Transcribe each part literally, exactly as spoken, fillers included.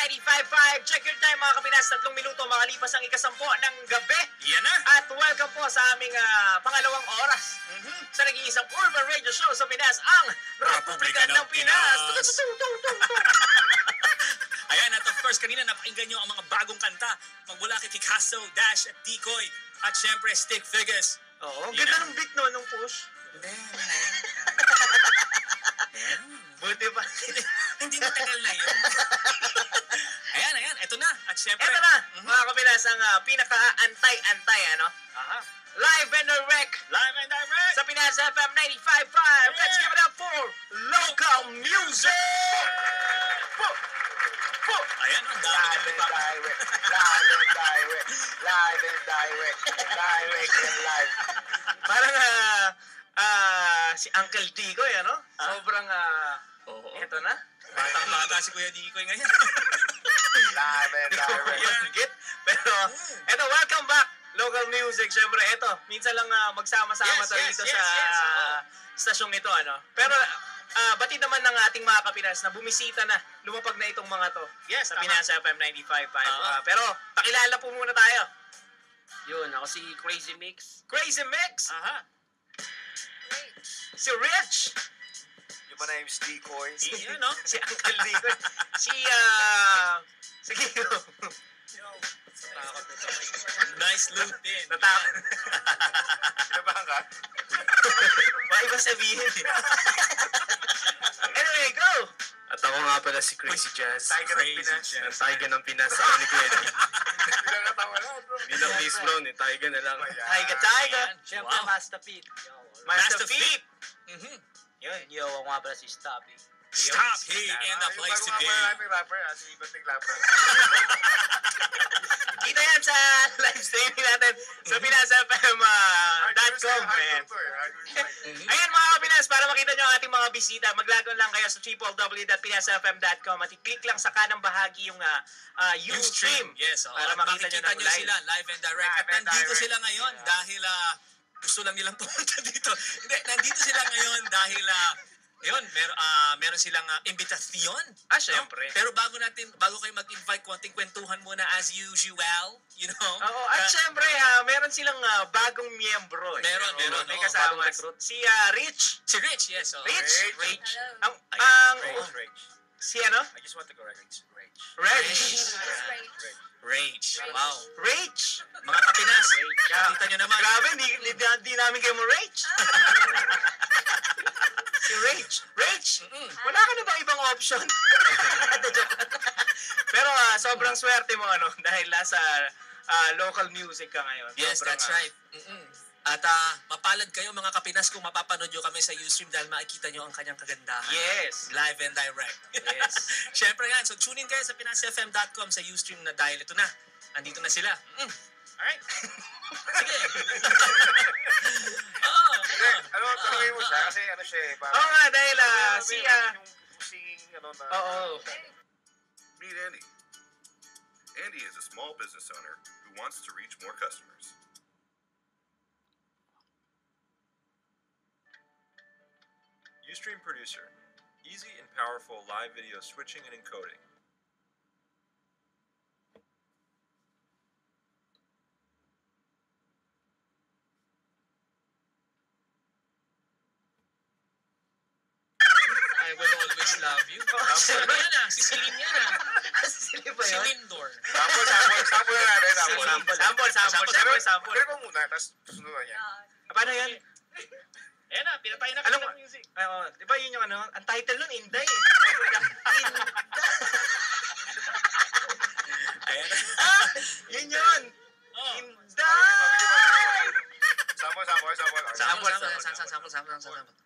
ninety-five point five. Check your time mga kapinas. Tatlong minuto makalipas ang ikasampo ng gabi. Yan na. At welcome po sa aming uh, pangalawang oras Mm-hmm. sa nag-iisang urban radio show sa Pinas, ang Republika ng Pinas. Ayan, at of course, kanina napakinggan nyo ang mga bagong kanta magmula kay Picasso, Dash, at Decoy, at syempre Stick Figures. Oo, ang Yan ganda na. ng beat no, nung push. Buti pa. Hindi matagal na yun. Ayan, ayan, eto na. At syempre, Eto na, Mhm. mga kapinas, ang uh, pinaka-antay-antay, ano? Aha. Live and direct Live and direct. sa Pinas F M ninety-five point five. Yeah. Let's give it up for local music! Po! Po! Ayan, ang dami Live ng and nagpapa. direct, live and direct, live and direct, direct and live. Parang ah, ah, si Uncle Ticoy, ano? Ah? Sobrang, ah, Oo. eto na. Batang-bata si Kuya Decoy ngayon. Live and Hindi ko direct. yun get. Pero, eto, welcome back. Local music, syempre, eto, minsan lang ah, magsama-sama Yes, tayo yes, dito yes, sa yes, oo. stasyong ito, ano? Pero, ah, batid naman ng ating mga kapinas na bumisita na, lumapag na itong mga to Yes, sa tama. Pinas F M ninety-five point five. Oo. Ah, pero, pakilala po muna tayo. Yun, ako si Crazy Mix. Crazy Mix, Aha. si Rich, Yung my name's Decoy. Yun, no? si Uncle Ticoy, si, ah, sige, Nice loop din. natakot. Kinabahan ka? Baka iba sabihin eh. Anyway, go! At ako nga pala si Crazy Jazz. Tiger ng Crazy Pinas. Jazz. Ang Tiger ng Pinas sa ni Kuya D. Hindi lang natawa na, bro. Hindi lang please bro, ni Tiger na lang. Tiger, Tiger! Ayan. Siyempre, Wow. Master Pete. Master Master Feet! Mhm. Yun. Yo, ako nga pala si Stoppy. Stop he in the place Yung bago nga today. pala nating rapper, ah, si Bating Rapper. Kita yan sa live streaming natin sa pinas f m dot com. Ayan. Ayan mga kapinas, para makita nyo ang ating mga bisita, maglagon lang kayo sa w w w dot pinas f m dot com at i-click lang sa kanang bahagi yung uh, uh, Ustream. Yes, oh. Para makita nyo Makikita ng nyo live. sila live and direct. Live At and nandito direct. sila ngayon dahil ah, gusto lang nilang pumunta dito. Hindi, nandito sila ngayon dahil uh, yun, mer ah, meron silang uh, imbitasyon. Ah, syempre. No? Pero bago natin, bago kayo mag-invite, konting kwentuhan muna as usual, you know? Oo, at Ah, syempre, ah, meron silang ah, bagong miyembro. eh. Meron, Oo, meron, May oo, kasama bagong recruit. si ah, Rich. si Rich, yes. Oh. Rich? Rich. Ang, ang, Rage, rage. si ano? I just want to correct it. It's rage. Rich. Rage. Wow. Rich. Mga kapinas, nakita nyo naman. Grabe, di, di, di, di namin kayo mo Rich. Si Rich. Rich, Mm-mm. wala ka na ba ibang option? Pero ah, sobrang swerte mo ano dahil nasa ah, local music ka ngayon. Yes, Sobrang, that's ah, right. Mm-mm. At ah, mapalad kayo mga kapinas kung mapapanood nyo kami sa Ustream dahil makikita nyo ang kanyang kagandahan. Yes. Live and direct. Yes. Siyempre yan. So tune in kayo sa pinas f m dot com sa Ustream na dahil ito na. Andito na sila. Mm. Alright. Sige. Oo. Hindi, ano, oo, tanongin mo siya oo. kasi ano siya eh. parang- Oo nga dahil ah, Ano, si may- ah, yung singing, ano na. Oo. Meet Andy. Andy is a small business owner who wants to reach more customers. Ustream Producer. Easy and powerful live video switching and encoding. I will always love you. Ano yan ah? Si Celine yan ah. Sili ba Si yun? Lindor. Sample, sample, sample na natin. Sample, Sample, sample. sample, sample, Pero, sample, sample. pero ko muna, tapos susunod na niya. Paano yan? Ayan na, pinatay na Alam kita mo- ng music. Ay, oh, di ba yun yung ano? Ang title nun, Inday. eh. Inday. Ayan na. Ah, yun yun. Oh. Inday. Sample, sample, sample. Sample, Sample, sample, sample, sample, sample, sample, sample, sample.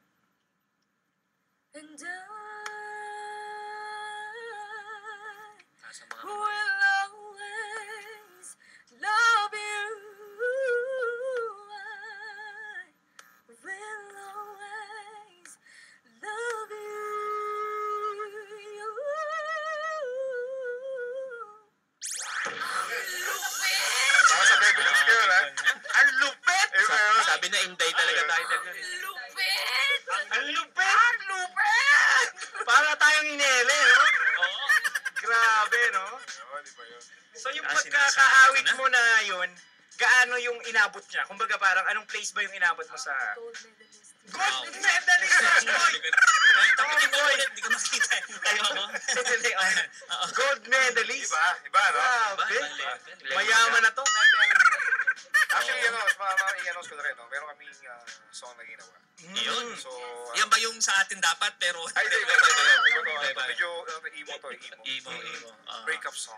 And I Ah, sa mga will always love you. I will always love you. Baka sa baby lips kayo, ha? Ang lupit. Eh, pero, Sabi na Inday talaga title yun. Lupit! Ang lupit. Ang lupit. Para tayong inele, no? Oo. Grabe, no? Oo, di ba yun? So yung Ah, pagkakaawit sinasabi ko na. mo na yun, gaano yung inabot niya? Kumbaga parang anong place ba yung inabot mo sa... Gold medalist. Gold medalist! Boy! Tapitin mo ulit, hindi ko makita. Ayoko. Hindi, okay. Gold medalist. Iba, iba, no? Grabe. Mali. Mayaman na to. Actually, ano, ma-i-announce ko na rin, no? Meron kaming ah, song na ginawa. Yun. So, Yan ba yung sa atin dapat, pero... ay, hindi, iba, iba, iba, iba, iba, Iba, iba, iba. medyo, ano, emo to, eh, emo. Emo, emo. Ah. Breakup song.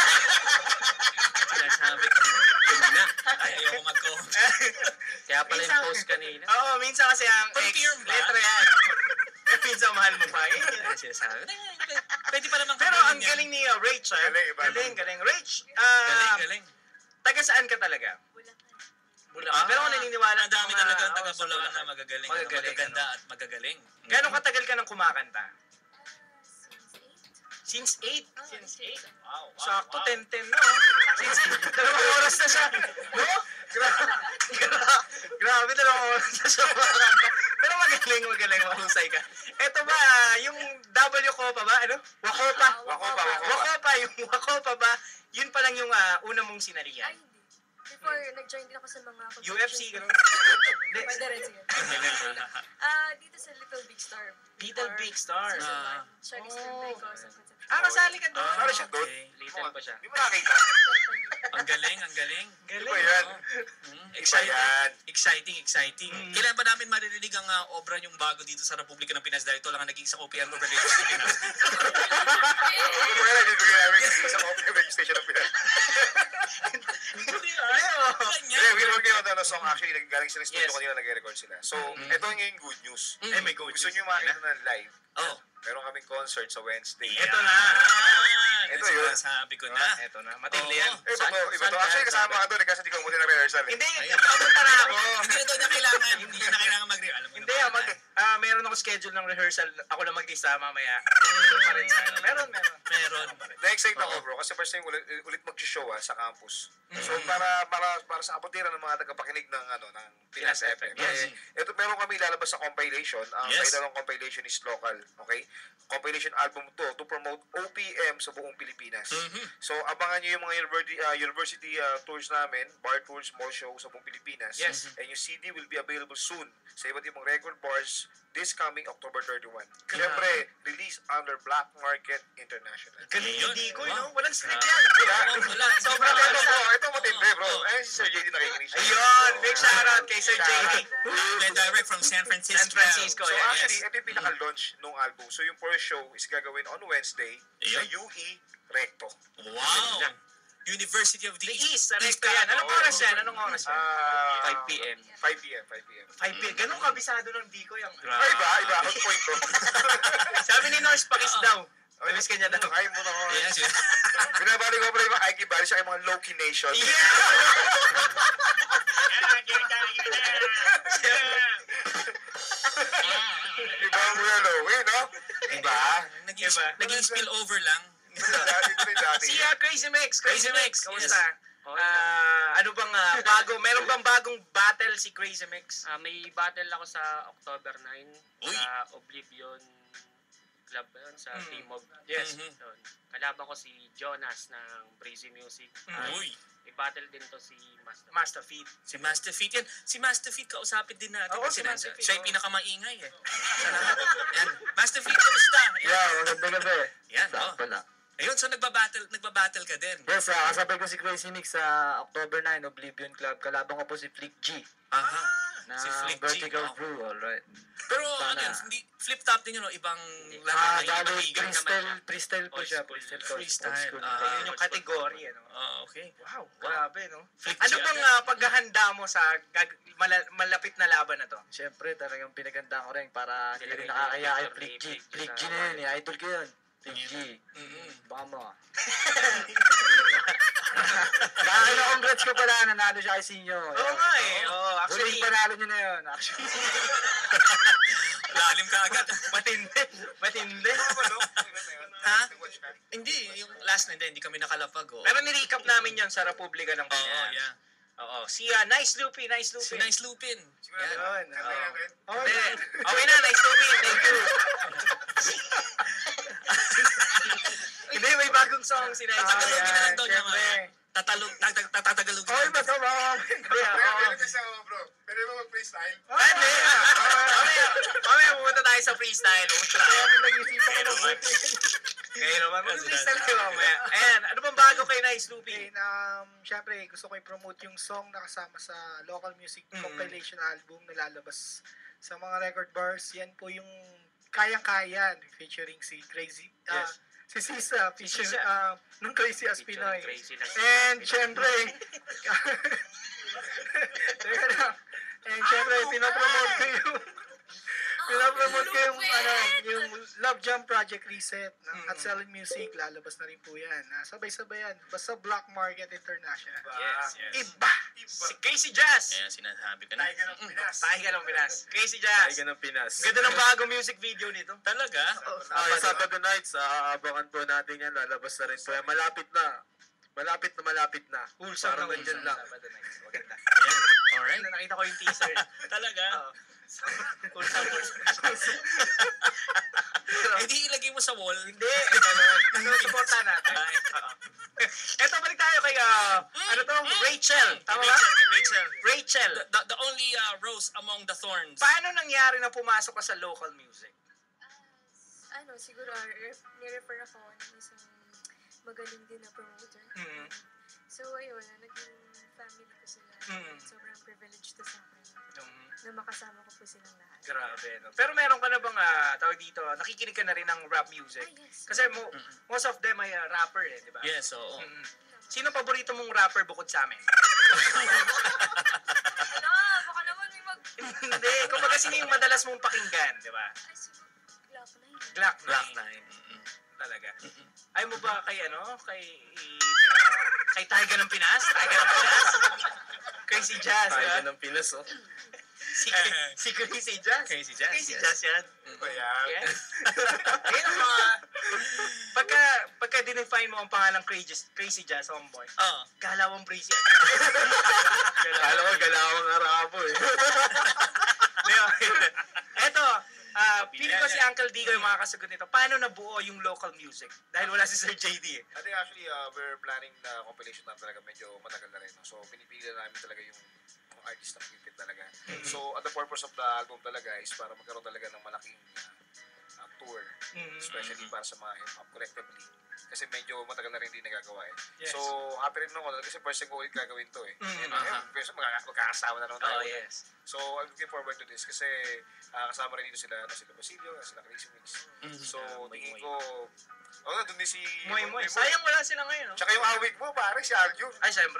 Sinasabi ko, yun na. Ay, ayoko mag-comment. Kaya pala yung post kanina. Oo, minsan kasi ang Confirm ba? letra yan. Eh, minsan mahal mo pa. Eh. Ay, sinasabi. Pwede pa naman Pero kapanin ang yan. galing ni uh, Rach, ah. Galing, iba, Galing, iba. galing. Rach, ah, Galing, galing. taga saan ka talaga? Bulacan. Pero kung naniniwala Ang dami mga- talaga ang oo, taga sa Bulacan na Bulacan. magagaling. Magagaling, Magaganda ano? at magagaling. Gano'ng katagal ka nang kumakanta? Since eight. Since eight? Since eight. Wow, wow, Sakto, wow. ten ten na. Oh. Since dalawang oras na siya. No? Gra- gra- grabe, dalawang oras na siya kumakanta. Pero magaling, magaling, mahusay ka. Eto ba, yung W ko pa ba? Ano? Wakopa. Wakopa, wakopa. Wakopa, yung Wakopa ba? Yun pa lang yung ah, una mong Ay, sinalihan. hindi. Before, nag-join din ako sa mga... U F C, gano'n. Pwede rin, sige. Ah, dito sa Little Big Star. Little Big Star. Season Ah. one. Shirley Sternberg ko sa Concepcion. Ah, kasali ka doon. Ano siya doon? Okay. Listen pa siya. Di mo nakita? Ang galing, ang galing. Galing. Iba yan. Mm, Iba exciting, yan. exciting, exciting. Mm. Kailan ba namin maririnig ang uh, obra niyong bago dito sa Republika ng Pinas? Dahil ito lang ang naging isang O P M over radio sa Pinas. Hindi mo kaya nagiging namin sa open registration ng Pinas. Hindi, ah. Ganyan. Hindi, we were gonna ano, song actually, galing sila sa studio Yes. kanina, nag-record sila. So, Mm. ito yung yung good news. Eh, may good Gusto news. nyo makita na live? Oh. Meron kaming concert sa Wednesday. Ito na. Ito Ito yun. Sabi ko na. Ito na. Matindi Oo. yan. Eh, iba Saan- to, iba saan to. ka? Actually, kasama ka doon, eh, kasi hindi ko muna na-rehearsal. eh. Hindi, Ayan. nakapunta na ako. Hindi na daw niya kailangan. Hindi niya na kailangan mag Alam mo Hindi, naman. ah, mag, ah, meron ako schedule ng rehearsal. Ako lang mag-isa mamaya. Ito pa rin sa ano. Meron, meron. Meron. Na-excite ako, Oo. bro, kasi first time ulit, ulit mag-show ah, sa campus. So, Mm. para para para sa kapatiran ng mga tagapakinig ng ano ng Pinas F M. Yes. Eh, ito meron kami lalabas sa compilation. Ang Yes. title ng compilation is Local, okay? Compilation album to to promote O P M sa buong Pilipinas. Mhm. So, abangan niyo yung mga university uh, university uh, tours namin, bar tours, mall show sa buong Pilipinas. Yes. And yung C D will be available soon sa iba't ibang record bars this coming October thirty-first. Siyempre, release under Black Market International. Galing Ayun. hindi ko, Wow. no? Walang script Ah. yan. Wala. Wala. Sobrang Hindi ito pa- bro, ito matindi bro. Oo. Ayun si Sir J D nakikinig siya. Ayun, big shoutout kay Sir J D. Led direct from San Francisco. San Francisco, So yeah. actually, Yes. ito yung pinaka-launch nung album. So yung first show is gagawin on Wednesday sa Ayun. U E Recto. Wow. University of the The East. East, sa Recto yan. Anong Oo. oras yan? Anong oras yan? Ah, five P M five P M, five P M. five p.m. Ganun kabisado ng di ko yung... Ay, iba, iba. Out point to. Sabi ni Norse, pakis Oo. daw. Namiss ka niya daw. Ay mo na ko. Yes, yes. Binabali ko pa rin yung mga Ike Bali siya kay mga Loki Nation. Iba mo yan, Loki, no? Iba? Naging, Iba. naging spill over lang. Dati ko rin dati. Si uh, Crazy Mix, Crazy Crazy Mix, Mix, kamusta? yes. Okay Ah, ano bang ah, bago, meron bang bagong battle si Crazy Mix? Ah, may battle ako sa October ninth Uy. sa Oblivion Club ba yun? Sa Mm. Timog. Yes. Mhm. Yun. Kalaban ko si Jonas ng Breezy Music. Mm. Uy. May battle din to si Master. Master Feet. Si Master Feet yan. Si Master Feet kausapin din natin. Oo, kasi si Master nasa- Feet, siya yung oo. pinakamaingay eh. Salamat. Yan. Master Feet, kamusta? Yan. Yeah, maganda gabi. Yan, Sa oh. pala. Ayun, so nagbabattle, nagbabattle ka din. Yes, uh, kasabay ko si Crazy Mix sa October ninth, Oblivion Club. Kalaban ko po si Flick G Aha. na Si Flick G. Vertical oh. Brew, alright. Pero Sana. again, hindi, flip top din yun, no? Ibang laro Ah, na ibang bali, higan naman freestyle, siya. freestyle po Old siya. school. Freestyle, Freestyle, old school. ah. Ayun yung category, ano? Ah, okay. Wow, grabe, no? Flick Ano G bang agad. ah, paghahanda mo sa gag- mala- malapit na laban na to? Siyempre, talagang pinaganda ko rin para hindi rin Nilagay nakakaya ko kay yung Flick G. Flick G Flick G sa- na yun, eh. Idol ko yun. Flick G. Mm-mm. Baka mo. Baka na congrats ko pala, nanalo siya kay Sinyo. Oo nga eh. Oo, actually, Huling panalo niyo na yun, actually. Lalim ka agad. matindi. Matindi. Ha? Hindi, yung last na hindi, hindi kami nakalapag. Oh. Pero ni-recap namin yan sa Republika ng Oo, Pinas. yeah. Oo. Si ah, Nice Loopy, Nice Si Loopy. Nice Lupin. Yan. Yun. oo. Oh, Hindi. Okay na, Nice Loopy. Thank you. Hindi, may bagong song si Nice. Ah, Tagalogin na lang yan, doon yung syempre. mga tatalog, tatag- tatatagalogin Oy, lang. masama. Hindi, Pero oo. pero kasi ako, bro. Pwede mo mag-freestyle? Hindi. Mamaya, mamaya pumunta tayo sa freestyle. Pumunta tayo. Kaya nag-isipan ko naman. mabuti. Kayo naman, mag-freestyle kayo mamaya. Ayan, ano bang bago kay Nice, Loopy? Okay, um, syempre, gusto ko i-promote yung song na kasama sa local music Mm. compilation album na lalabas sa mga record bars. Yan po yung Kayang-Kaya featuring si Crazy. ah, Yes. Si Sisa, feature, Sisa. ah, nung Crazy as Featuring Pinoy. Crazy na si And Pinoy. syempre, teka lang. And syempre, pinapromote ko yung pinapromote ko yung, ano, yung Love Jam Project Reset ng at Selling Music. Lalabas na rin po yan. Ah, sabay-sabay yan. Basta Black Market International. Yes, yes. Iba! Si Casey Jazz. Ayan, sinasabi ko na. Tiger of Pinas. Tayo ka ng Pinas. Casey Jazz. Tiger ng Pinas. Ganda ng bagong music video nito. Talaga? Ah, Sabado nights, aabangan po natin yan. Lalabas na rin po yan. Malapit na. Malapit na malapit na. Wholesome Parang na nandyan wholesome. lang. Sabado nights. Maganda. Ayan. Alright. Nakita ko yung teaser. Talaga? Oo. Wholesome, wholesome. Eh di ilagay mo sa wall. Hindi. Ano, supportan natin. Ay, Oo. Eto, balik tayo kay, ah, ano to? Rachel. Tama ba? Rachel, kay Rachel. Rachel. The, the, the only uh, rose among the thorns. Paano nangyari na pumasok ka sa local music? Ah, ano, siguro, ah, ref, nirefer ako ng isang magaling din na promoter. Mhm. So, ayun, ah, naging family ko sila. Mhm. Sobrang privileged to sa akin Mhm. na makasama ko po silang lahat. Grabe, no? Pero meron ka na bang, ah, tawag dito, nakikinig ka na rin ng rap music? Ah, yes. Kasi mo, most of them ay ah, rapper eh, di ba? Yes, oo. Mhm. Sino paborito mong rapper bukod sa amin? Ano, baka naman may mag... Hindi, kumbaga sino yung madalas mong pakinggan, di ba? Ay, siguro, Glock na yun. Glock Black nine. Nine. Mm-mm. Talaga. Ay mo ba kay ano? Kay uh, kay Tiger ng Pinas? Tiger ng Pinas? Kay si Jazz, Tiger diba? ng Pinas, oh. Si, si Crazy Jazz? Crazy Jazz, Crazy yes. Jazz yan. Ba yan? Yes. Ayun ang mga... Pagka, pagka dinefine mo ang pangalan ng Crazy, Crazy Jazz, homeboy, Oo. galawang breezy. Kala ko galawang arabo eh. Eto, ah, pili ko si Uncle Digo yung mga kasagot nito. Paano nabuo yung local music? Dahil wala si Sir J D eh. I think actually, uh, we're planning na compilation na talaga medyo matagal na rin. No? So, pinipili na namin talaga yung mga artist na fit talaga. So, at the purpose of the album talaga is para magkaroon talaga ng malaking uh, uh, tour. Mhm. Especially para sa mga hip-hop collectively. Kasi medyo matagal na rin din nagagawa eh. Yes. So, happy rin ako kasi first time ko ulit gagawin to eh. Mhm. And, uh, first time magkaka- magkakasama na naman tayo. Oh, ulit. yes. So, I'm looking forward to this kasi uh, kasama rin dito sila, ano, sila Basilio, sila Crazy Mix. So, tingin ko, oh, na doon din si... Moy Moy. Sayang wala sila ngayon, no? Tsaka yung awig mo, pare, si Aljo. Ay, syempre.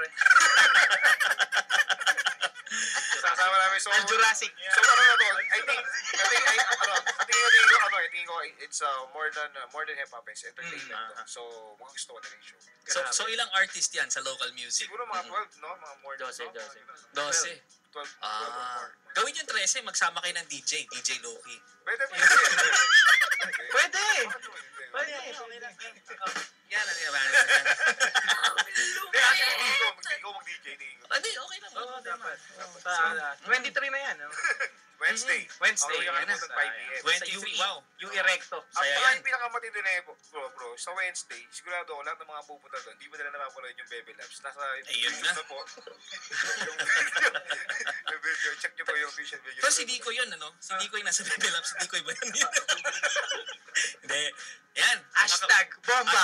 Kasama namin. So, Al Jurassic. so ano na to? I think, I think, I, ano, I think, I think, ano, I think ko, it's uh, more than, uh, more than hip-hop, it's entertainment. Mm, to. So, mga gusto ko na rin yung show. So, so ilang artist yan sa local music? Siguro mga twelve, no? Mga more than, Dose, no? dose. Dose. twelve, twelve or Ah. more. Gawin yung trese, magsama kayo ng D J, D J Loki. Pwede, pwede. Pwede! Pwede. Pwede, okay lang. Oh, Yan, ano yan? Hindi, actually, hindi ko, hindi ko mag-D J, hindi ko. Hindi, okay lang. Oo, dapat. Sa twenty-three na yan, no? Wednesday. Wednesday. Oh, yung yan na. ano, five p m. Twenty- Sa U E. wow. U E Recto. Ang Saya mga yan. yung pinakamatindi na yun, bro, bro, sa Wednesday, sigurado ako, lahat ng mga pupunta doon, hindi mo nila napapanood yung Bebe Labs. Nasa Ayun YouTube na. na po. yung, yung video, check nyo po yung official video. Pero si Dico yun, ano? Si Dico yung nasa Bebe Labs, si Dico iba yun. Hindi. Yan. Hashtag bomba.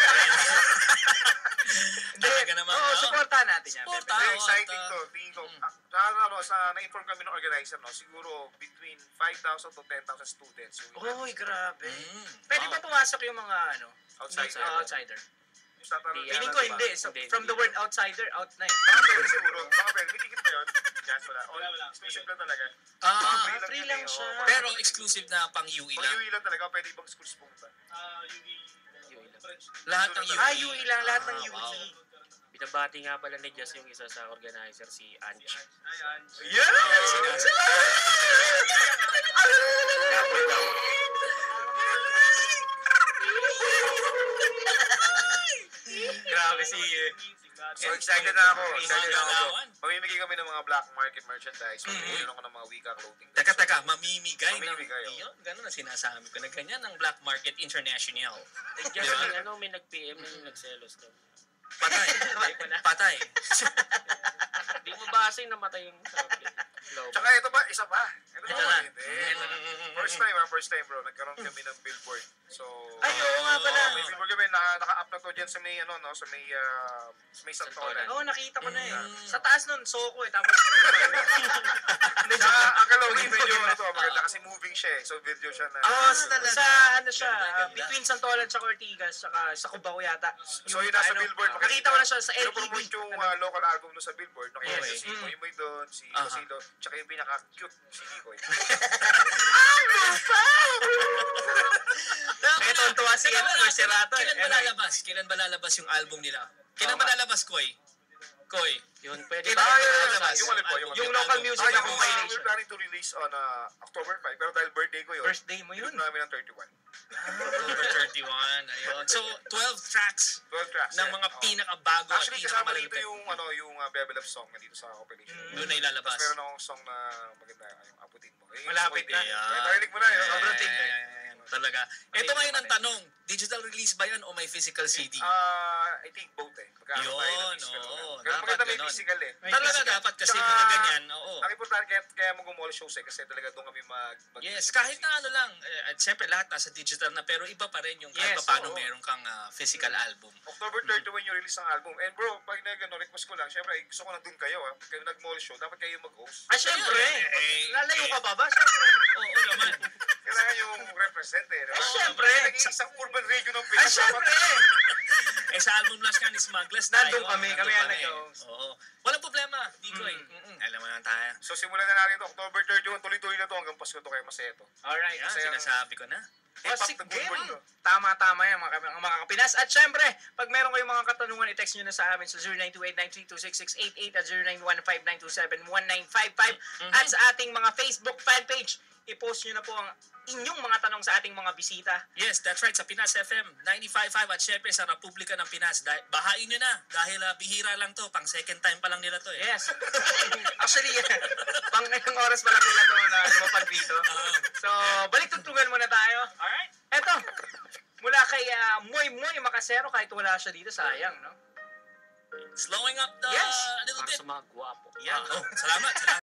Talaga naman, Oo, no? supportahan natin yan. Support, Bebe. Very ah. exciting at, to. uh, Tingin ko, ah, sa, ano, sa, na-inform kami ng organizer, no, siguro between five thousand to ten thousand students. yung Uy, grabe. Mm, Pwede wow. ba pumasok yung mga ano? Outsider. Uh, outsider. Yung sa tanong- Hindi, Feeling ano, ko diba? hindi. So, Hindi, from hindi. the word outsider, out na eh. Baka pwede siguro. Baka pwede. May ticket ba yun? Yes, wala. Wala, wala. Exclusive lang talaga. Ah, Free free yun lang eh, siya. oh. pero exclusive na pang U E Pag lang. U E lang talaga, pwede ibang schools pumunta. Lahat ng U E. Ah, U E lang. Lahat ng Ah, U E. wow. Binabati nga pala ni Jazz yung isa sa organizer, si Anch. Yes! Grabe si So excited na ako. Mga Excited na ako. galawan. Mamimigay kami ng mga black market merchandise. Mm. Mamimigay ako ng mga wika clothing. Teka, teka, mamimigay, Mamimigay, ng... oh. Iyon, ganun ang sinasabi ko na ganyan ang Black Market International. Diyan Di ba? may, ano, may nag-P M na yung nagselos daw. Patay. Patay. Di mo ba kasi namatay yung sabi? Low. Tsaka ito pa, isa pa. Ito Ito pa. na. Hindi. First time, ah, first time bro. Nagkaroon kami ng billboard. So, Ay, oo nga pala. may billboard kami. Naka, naka-up na to dyan sa may, ano, no, sa may, uh, sa may Santolan. Oo, nakita ko na eh. Mm. Sa taas nun, soko eh. Tapos, Tsaka, ang kalawin medyo, ano to, maganda kasi moving siya eh. So, video siya na. oh, sa, talaga. sa ano siya, Ganda, ah, ganda. between Santolan sa Ortigas, saka sa Cubao yata. So, yun nasa ano, billboard. Nakita ko na siya sa L E D. Pinopromote yung uh, local album no sa billboard. Nakita Okay. si Moy Moy doon, si Aha. Cosilo, tsaka yung pinaka-cute si Nicoy. Eh, tontuwa si ano, Marcelato eh. Kailan ba lalabas? Kailan ba lalabas yung album nila? Kailan ba lalabas, Koy? Koy? Yun, pwede Kailan ba? ba Ah, yeah, lalabas? yung alin po, yung Yung alin. local album? music Ah, na yung, uh, compilation. we're planning to release on uh, October fifth, pero dahil birthday ko yun, Birthday mo yun. pinag namin ng thirty-one. October thirty-one. Ayun. So, twelve tracks twelve tracks. ng yeah. mga Oo. pinakabago at Actually, kasama dito pinakamalupit. yung, ano, yung uh, Bebe Love song na dito sa compilation. Doon ay lalabas. Tapos meron akong song na maganda, yung Aputin Mo. Eh, yung Malapit song na. din. Ayan. Eh, narinig mo na yun. Ayan, Sobrang ayan, ting. ayan, ayan, ayan. Talaga. Ito ngayon ang tanong, digital release ba yan o may physical C D? Ah, I think both eh. Magkakaroon tayo Yun, ng physical. oo. Pero Dapat maganda may ganon. physical eh. May Talaga physical. dapat kasi Tsaka, mga ganyan, oo. Ang importante kaya, kaya mag-mall shows eh, kasi talaga doon kami mag... mag Yes, kahit na ano lang, eh, at siyempre lahat nasa digital na, pero iba pa rin yung kahit Yes, pa paano oo. meron kang ah, physical album. October thirty-one yung release ng album. And bro, pag nag ano, request ko lang, syempre, gusto ko nandun kayo ah. Pag kayo nag-mall show, dapat kayo mag-host. Ah, syempre. Eh, Lalayo ka pa ba? Syempre. Oo naman. Kailangan yung represent eh. Ah, syempre. Naging isang urban radio ng Ah, Pinas. syempre. Eh sa album launch nga ni Smugglers Nandun tayo, kami, nandun kami ang nag-host. Oo. Walang problema, Diko eh. Mm-mm. Alam mo na tayo. So simulan na natin ito. October thirty-one, tuloy-tuloy na to hanggang Pasko to kay Maseto. Alright. Yan, Kasi ang- sinasabi ko na. Oh, Hip-hop sige, na good word, no? Tama-tama yan mga, kap- mga kapinas. At syempre, pag meron kayong mga katanungan, i-text nyo na sa amin sa zero nine two eight nine three two six six eight eight at zero nine one five nine two seven one nine five five. At sa ating mga Facebook fan page, i-post nyo na po ang inyong mga tanong sa ating mga bisita. Yes, that's right. Sa Pinas F M ninety-five point five at syempre sa Republika ng Pinas. Dah- bahain nyo na dahil ah, bihira lang to. Pang second time pa lang nila to eh. Yes. Actually, pang ilang oras pa lang nila to na lumapag dito. So, balik tugtugan muna tayo. Alright? Eto, mula kay uh, Moy Moy Makasero, kahit wala siya dito, sayang, no? Slowing up the Yes. little Para bit. sa mga gwapo. Yeah. Oh, salamat. salamat.